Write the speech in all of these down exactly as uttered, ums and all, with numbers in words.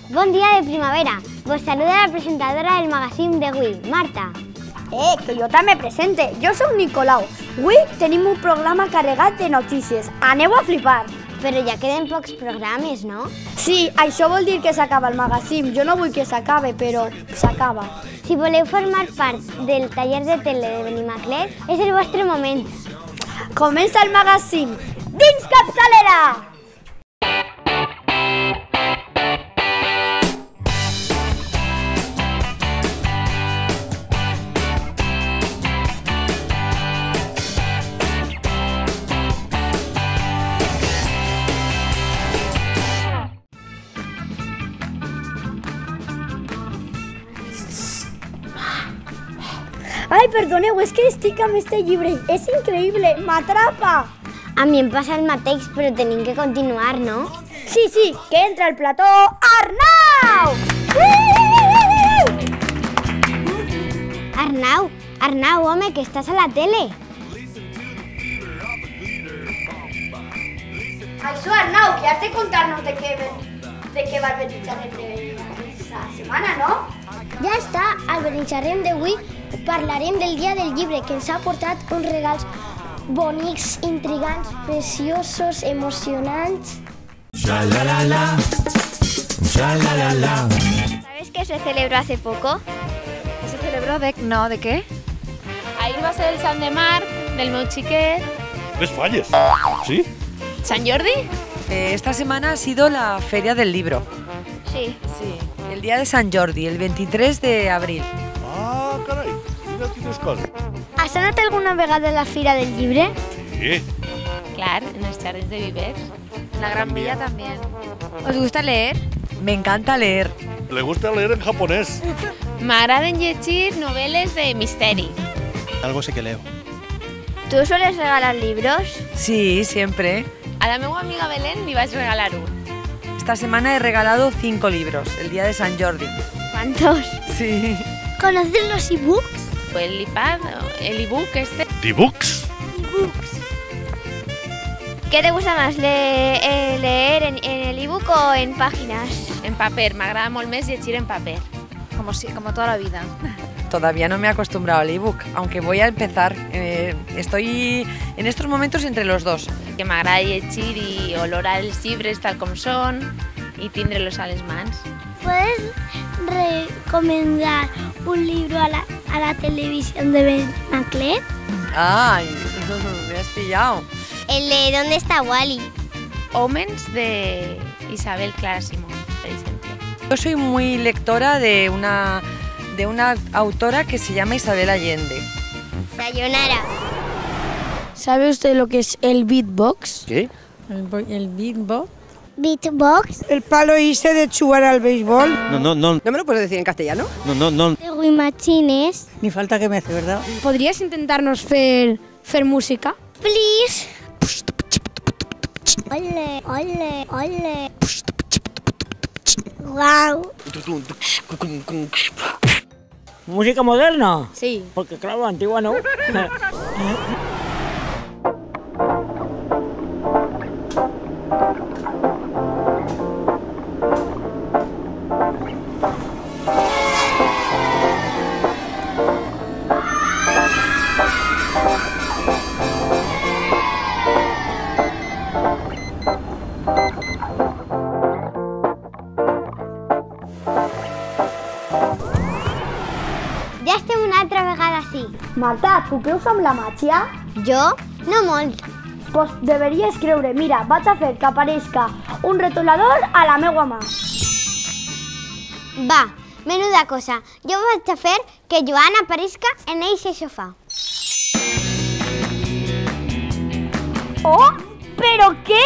Bon dia de primavera. Vos saluda la presentadora del magazín d'avui, Marta. Eh, que jo també presente. Jo soc Nicolau. Avui tenim un programa carregat de notícies. Aneu a flipar. Però ja queden pocs programes, no? Sí, això vol dir que s'acaba el magazín. Jo no vull que s'acabe, però s'acaba. Si voleu formar part del taller de tele de Benimaclet, és el vostre moment. Comença el magazín dins capçalera! Ai, perdoneu, és que estic amb este llibre. És increïble, m'atrapa! A mi em passa el mateix, però tenim que continuar, no? Sí, sí, que entra al plató Arnau! Arnau, Arnau, home, que estàs a la tele. Això, Arnau, que has de contar-nos de què, de què va el Benitxarrem d'aquesta setmana, no? Ja està, al Benitxarrem d'avui parlarem del dia del llibre, que ens ha portat uns regals bonics, intrigants, preciosos, emocionants. Xa-la-la-la, xa-la-la-la. ¿Sabes que se celebró hace poco? ¿Se celebró de no, de qué? Ahir va ser el Sant de Marc, del meu xiquet. Les falles, ¿sí? ¿Sant Jordi? Eh, esta semana ha sido la Feria del Libro. Sí. Sí, el día de Sant Jordi, el veintitrés de abril. Ah, carai, mira quines coses. Has anat alguna vegada a la Fira del Llibre? Sí. Clar, en els jardins de Vivers. En la Gran Vía también. ¿Os gusta leer? Me encanta leer. Le gusta leer en japonés. M'agraden llegir novel·les de misteri. Algo sí que leo. ¿Tú sueles regalar libros? Sí, siempre. A la meva amiga Belén li vaig regalar un. Esta semana he regalado cinco libros, el día de Sant Jordi. ¿Cuántos? Sí. ¿Conoces los e-books? Fue el iPad, el ebook este. ¿D-books? ¿Qué te gusta más, le- eh, leer en, en el ebook o en páginas? En paper, m'agrada molt més llegir en paper. Como, si, como toda la vida. Todavía no me he acostumbrado al ebook, aunque voy a empezar. Eh, estoy en estos momentos entre los dos. Que m'agrada llegir i olorar els llibres tal com són i tindre-los a les mans. ¿Puedes recomendar un libro a la, a la televisión de Benimaclet? ¡Ay! Me has pillado. El de ¿Dónde está Wally? Homens de Isabel Clara Simón, per exemple. Yo soy muy lectora de una, de una autora que se llama Isabel Allende. Sayonara. ¿Sabe usted lo que es el beatbox? ¿Qué? El, el beatbox. ¿Beatbox? El palo ese de jugar al béisbol. No, no, no. ¿No me lo puedes decir en castellano? No, no, no. De Guimachines. Ni falta que me hace, ¿verdad? ¿Podrías intentarnos fer, fer música? Please. Ole, ole, ole. Wow. ¿Música moderna? Sí. Porque claro, antigua no. Ja estem una altra vegada així. Marta, tu creus amb la màgia? Jo? No molt. Pues deveries creure. Mira, vaig a fer que apareixca un retolador a la meua mà. Va, menuda cosa. Jo vaig a fer que Joan apareixca en eixe sofà. Oh, però què?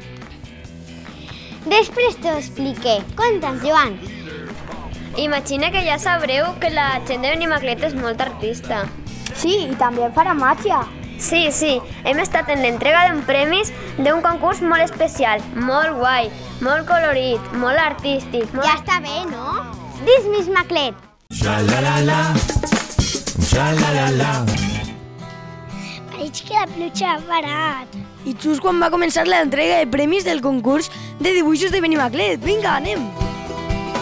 Després t'ho expliqué. Conta'ns, Joan. Imagina que ja sabreu que la gent de Benimaclet és molt artista. Sí, i també farà màgia. Sí, sí, hem estat en l'entrega de premis d'un concurs molt especial, molt guai, molt colorit, molt artístic. Molt... Ja està bé, no? Dis Miss Maclet. Xa-la-la-la, xa-la-la-la. Pareix que la pluja ha parat. I just quan va començar l'entrega de premis del concurs de dibuixos de Benimaclet. Vinga, anem!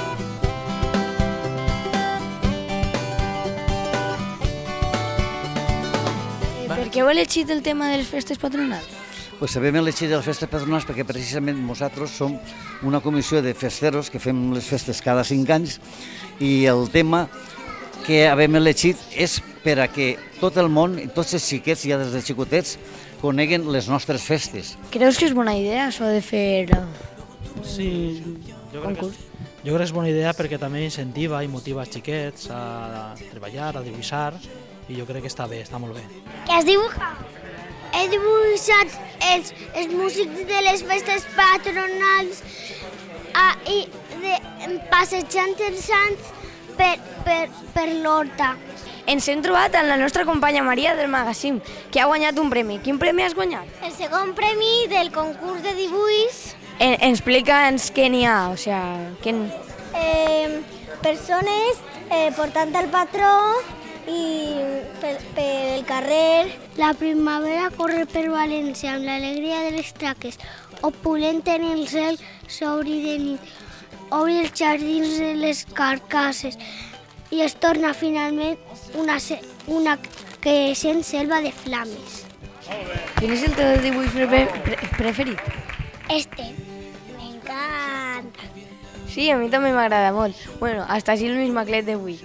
Per què heu elegit el tema de les festes patronals? Pues sabem elegir les festes patronals perquè precisament nosaltres som una comissió de festeros que fem les festes cada cinc anys i el tema que hem elegit és per a que tot el món, tots els xiquets, ja des de xicotets, coneguen les nostres festes. Creus que és bona idea això de fer sí, jo crec, que és, jo crec que és bona idea perquè també incentiva i motiva els xiquets a treballar, a dibuixar i jo crec que està bé, està molt bé. Què has dibuixat? He dibuixat els, els músics de les festes patronals ah, i de, passejant els sants per, per, per l'horta. Ens hem trobat amb la nostra companya Maria del Magazín, que ha guanyat un premi. Quin premi has guanyat? El segon premi del concurs de dibuix. En, explica'ns què n'hi ha, o sigui... Què... Eh, persones eh, portant el patró i pel, pel carrer. La primavera corre per València amb l'alegria de les traques, opulent en el cel, s'obri de nit, obri els jardins de les carcasses i es torna finalment una, una creixent selva de flames. Quin és el teu dibuix pre pre preferit? Este, m'encanta. Sí, a mi també m'agrada molt. Bueno, hasta així el Luis Maclet d'avui.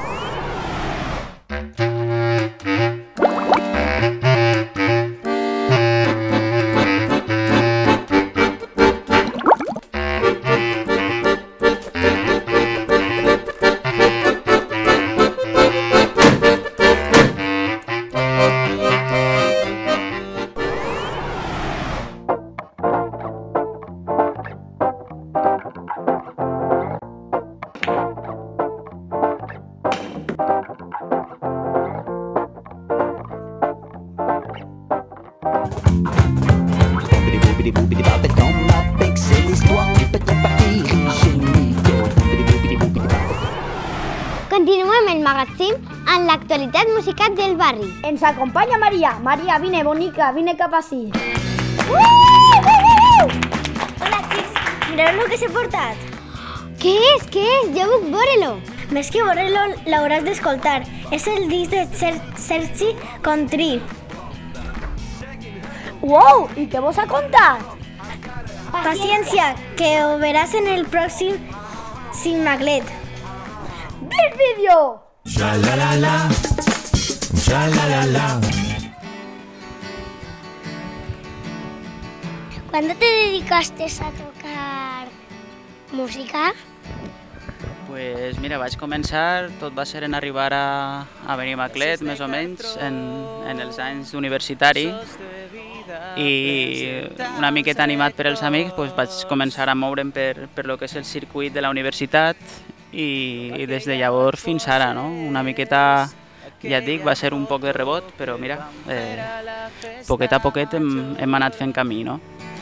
Continuem el magazín amb l'actualitat musical del barri. Ens acompanya Maria. Maria, vine, bonica, vine cap ací. Hola, xics. Mireu el que s'he portat. Què és? Què és? Jo vull veure-lo. Més que veure-lo, l'hauràs d'escoltar. És el disc de Ser Sergi Contrí. Uau, i què vos ha contat? Paciència, que ho veràs en el pròxim Simaglet. ¡Del vídeo! Sha-la-la-la, sha-la-la-la. ¿Cuándo te dedicaste a tocar música? Pues mira, vaig començar, tot va ser en arribar a, a Benimaclet, més o menys, en, en els anys universitari, i una miqueta animat per els amics pues, vaig començar a moure'm per, per lo que és el circuit de la universitat i, i des de llavors fins ara, no? Una miqueta, ja et dic, va ser un poc de rebot, però mira, eh, poquet a poquet hem, hem anat fent camí, no?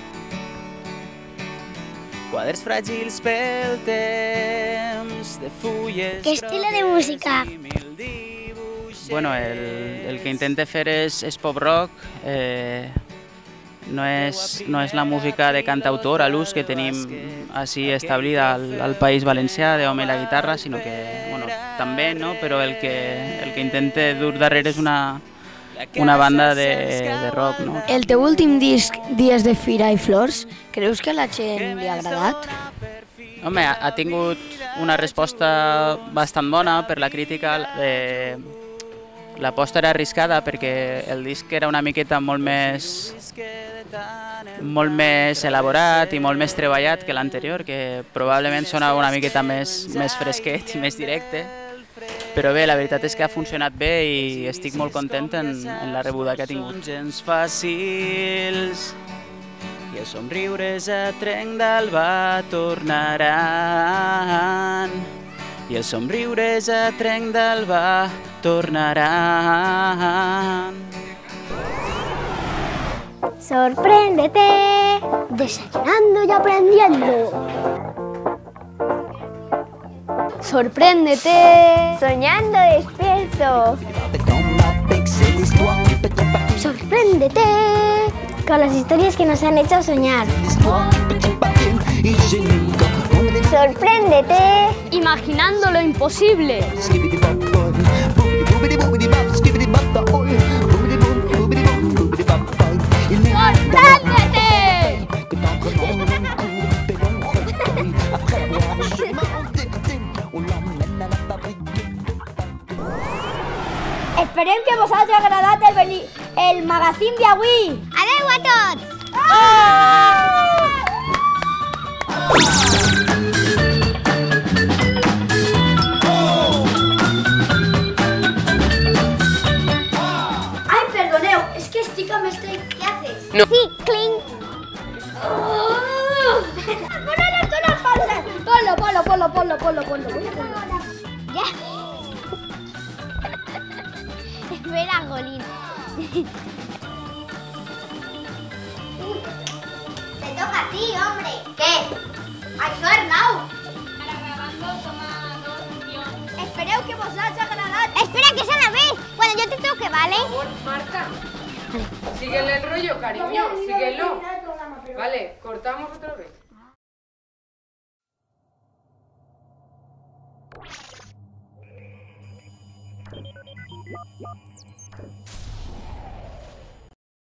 Quadres fràgils pel temps, de fulles... ¿Qué estilo de música? Bueno, el, el que intente fer és, és pop rock, eh, no, és, no és la música de cantautor a l'ús que tenim així establida al, al País Valencià, d'home i la guitarra, sinó que, bueno, també, no? Però el que, el que intente dur darrere és una, una banda de, de rock, no? El teu últim disc, Dies de Fira i Flors, creus que a la gent li ha agradat? Home, ha, ha tingut una resposta bastant bona per la crítica. Eh, L'aposta era arriscada perquè el disc era una miqueta molt més, molt més elaborat i molt més treballat que l'anterior, que probablement sonava una miqueta més, més fresquet i més directe. Però bé, la veritat és que ha funcionat bé i estic molt content en, en la rebuda que ha tingut. Gens fàcils i els somriures a trenc d'alba tornaran. I els somriures a trenc d'alba tornaran. Sorpréndete, desayunando y aprendiendo. Sorpréndete, soñando despierto. Sorpréndete, con las historias que nos han hecho soñar. Sorpréndete, imaginando lo imposible. Esperem que vos hagi agradat el, veni... el magazín d'avui. Adeu a tots! Ai, perdoneu, és que estic amb este... Què haces? No. Sí, clink. ¡Ponlo las zonas falsas! Ponlo, ponlo, ponlo, ponlo, ponlo, ponlo. Ya. Espera, Golín. Te toca a ti, hombre. ¿Qué? Això, Arnau. Ara grabando, toma dos, Espereu que vos hagi agradat. Espera, que es a la vez. Bueno, yo te toque, ¿vale? Por favor, Marta. Síguele el rollo, cariño, síguelo. Vale, cortamos otra vez.